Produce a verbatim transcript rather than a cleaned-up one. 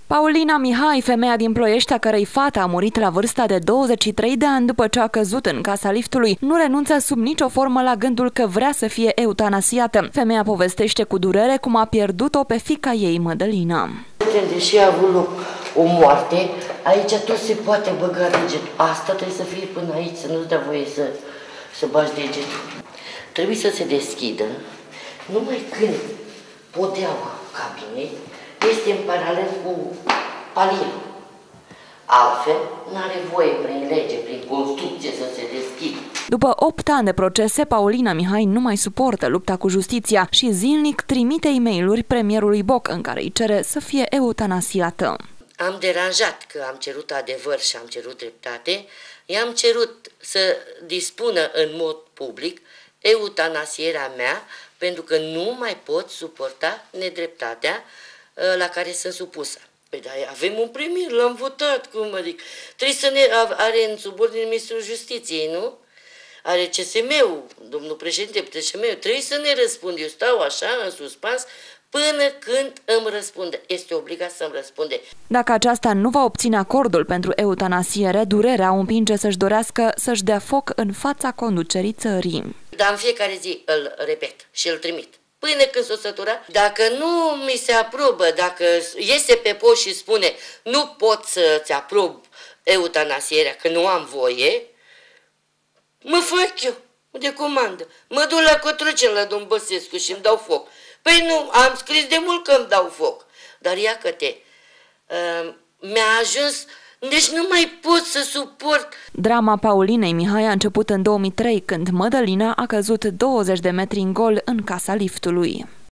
Paulina Mihai, femeia din Ploiești, a cărei fată a murit la vârsta de douăzeci și trei de ani după ce a căzut în casa liftului, nu renunță sub nicio formă la gândul că vrea să fie eutanasiată. Femeia povestește cu durere cum a pierdut-o pe fiica ei, Mădălina. Deși a avut loc o moarte, aici tot se poate băga degetul. Asta trebuie să fie până aici, să nu-ți dea voie să, să bagi degetul. Trebuie să se deschidă numai când podeaua cabinei este în paralel cu palierul. Altfel, nu are voie prin lege, prin construcție să se deschidă. După opt ani de procese, Paulina Mihai nu mai suportă lupta cu justiția și zilnic trimite e-mail-uri premierului Boc în care îi cere să fie eutanasiată. Am deranjat că am cerut adevăr și am cerut dreptate. I-am cerut să dispună în mod public eutanasierea mea, pentru că nu mai pot suporta nedreptatea la care sunt supusă. Păi da, avem un premier, l-am votat, cum adică. Trebuie să ne, are în subordine Ministrul Justiției, nu? Are C S M-ul, domnul președinte, C S M-ul, trebuie să ne răspundă. Eu stau așa, în suspans, până când îmi răspunde. Este obligat să-mi răspunde. Dacă aceasta nu va obține acordul pentru eutanasiere, durerea o împinge să-și dorească să-și dea foc în fața conducerii țării. Dar în fiecare zi îl repet și îl trimit. Până când s-o sătura, dacă nu mi se aprobă, dacă iese pe post și spune nu pot să-ți aprob eutanasierea, că nu am voie, mă fac eu de comandă. Mă duc la Cotroceni, la domn Băsescu și îmi dau foc. Păi nu, am scris de mult că îmi dau foc. Dar iată-te, uh, mi-a ajuns, deci nu mai pot să suport. Drama Paulinei Mihai a început în două mii trei, când Mădălina a căzut douăzeci de metri în gol în casa liftului.